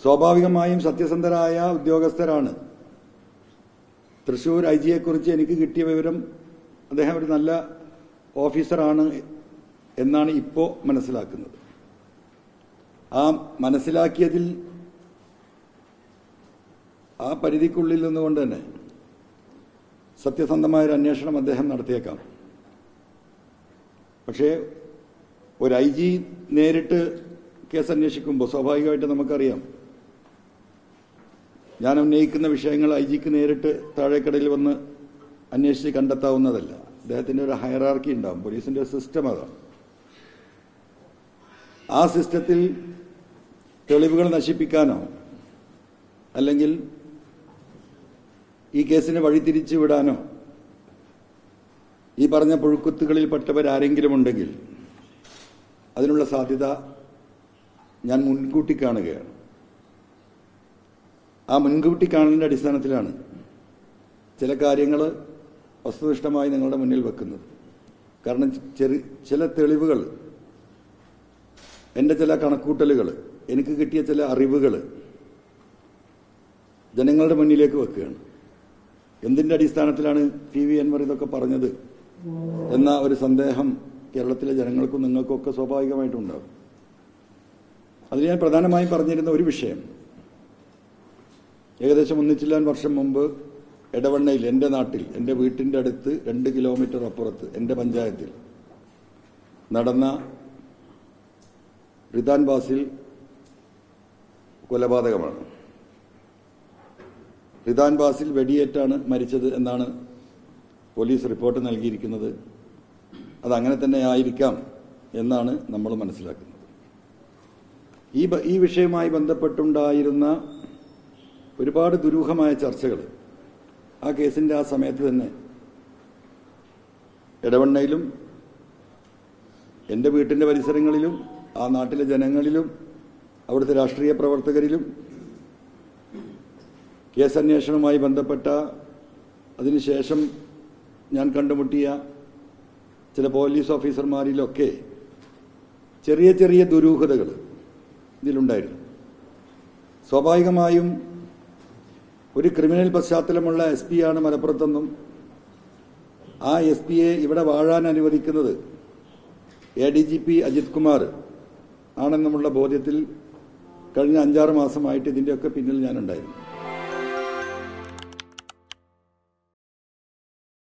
സ്വാഭാവികമായും സത്യസന്ധരായ ഉദ്യോഗസ്ഥരാണ്. തൃശൂർ ഐജിയെക്കുറിച്ച് എനിക്ക് കിട്ടിയ വിവരം അദ്ദേഹം ഒരു നല്ല ഓഫീസറാണ് എന്നാണ് ഇപ്പോൾ മനസ്സിലാക്കുന്നത്. ആ മനസ്സിലാക്കിയതിൽ ആ പരിധിക്കുള്ളിൽ നിന്നുകൊണ്ട് തന്നെ സത്യസന്ധമായൊരു അന്വേഷണം അദ്ദേഹം നടത്തിയേക്കാം. പക്ഷേ ഒരു ഐ ജി നേരിട്ട് കേസ് അന്വേഷിക്കുമ്പോൾ സ്വാഭാവികമായിട്ട് നമുക്കറിയാം, ഞാൻ ഉന്നയിക്കുന്ന വിഷയങ്ങൾ ഐ ജിക്ക് നേരിട്ട് താഴേക്കടയിൽ വന്ന് അന്വേഷിച്ച് കണ്ടെത്താവുന്നതല്ല. അദ്ദേഹത്തിൻ്റെ ഒരു ഹയറാർക്കി ഉണ്ടാവും. പോലീസിൻ്റെ ഒരു സിസ്റ്റം അതാണ്. ആ സിസ്റ്റത്തിൽ തെളിവുകൾ നശിപ്പിക്കാനോ അല്ലെങ്കിൽ ഈ കേസിനെ വഴിതിരിച്ചു വിടാനോ ഈ പറഞ്ഞ പുഴുക്കുത്തുകളിൽപ്പെട്ടവരാരെങ്കിലും ഉണ്ടെങ്കിൽ അതിനുള്ള സാധ്യത ഞാൻ മുൻകൂട്ടി കാണുകയാണ്. ആ മുൻകൂട്ടി കാണലിൻ്റെ അടിസ്ഥാനത്തിലാണ് ചില കാര്യങ്ങൾ വസ്തുനിഷ്ഠമായി നിങ്ങളുടെ മുന്നിൽ വെക്കുന്നത്. കാരണം ചില തെളിവുകൾ, എൻ്റെ ചില കണക്കൂട്ടലുകൾ, എനിക്ക് കിട്ടിയ ചില അറിവുകൾ ജനങ്ങളുടെ മുന്നിലേക്ക് വെക്കുകയാണ്. എന്തിൻ്റെ അടിസ്ഥാനത്തിലാണ് പി.വി. അൻവർ ഇതൊക്കെ പറഞ്ഞത് എന്ന ഒരു സന്ദേഹം കേരളത്തിലെ ജനങ്ങൾക്കും നിങ്ങൾക്കും ഒക്കെ സ്വാഭാവികമായിട്ടുണ്ടാകും. അതിൽ ഞാൻ പ്രധാനമായും പറഞ്ഞിരുന്ന ഒരു വിഷയം, ഏകദേശം 1 വർഷം മുമ്പ് എടവണ്ണയിൽ, എൻ്റെ നാട്ടിൽ, എൻ്റെ വീട്ടിൻ്റെ അടുത്ത് 2 കിലോമീറ്റർ അപ്പുറത്ത് എൻ്റെ പഞ്ചായത്തിൽ നടന്ന റിദാൻ ബാസിൽ കൊലപാതകമാണ്. റിദാൻ ബാസിൽ വെടിയേറ്റാണ് മരിച്ചത് എന്നാണ് പോലീസ് റിപ്പോർട്ട് നൽകിയിരിക്കുന്നത്. അതങ്ങനെ തന്നെ ആയിരിക്കാം എന്നാണ് നമ്മൾ മനസ്സിലാക്കുന്നത്. ഈ വിഷയവുമായി ബന്ധപ്പെട്ടുണ്ടായിരുന്ന ഒരുപാട് ദുരൂഹമായ ചർച്ചകൾ ആ കേസിൻ്റെ ആ സമയത്ത് തന്നെ എടവണ്ണയിലും എൻ്റെ വീട്ടിൻ്റെ പരിസരങ്ങളിലും ആ നാട്ടിലെ ജനങ്ങളിലും അവിടുത്തെ രാഷ്ട്രീയ പ്രവർത്തകരിലും കേസന്വേഷണവുമായി ബന്ധപ്പെട്ട അതിനുശേഷം ഞാൻ കണ്ടുമുട്ടിയ ചില പോലീസ് ഓഫീസർമാരിലൊക്കെ ചെറിയ ചെറിയ ദുരൂഹതകൾ ഇതിലുണ്ടായിരുന്നു. സ്വാഭാവികമായും ഒരു ക്രിമിനൽ പശ്ചാത്തലമുള്ള എസ് പി ആണ് മലപ്പുറത്തെന്നും ആ എസ് പിയെ ഇവിടെ വാഴാൻ അനുവദിക്കുന്നത് ADGP അജിത് കുമാർ ആണെന്നുമുള്ള ബോധ്യത്തിൽ കഴിഞ്ഞ 5-6 മാസമായിട്ട് ഇതിൻ്റെയൊക്കെ പിന്നിൽ ഞാനുണ്ടായിരുന്നു.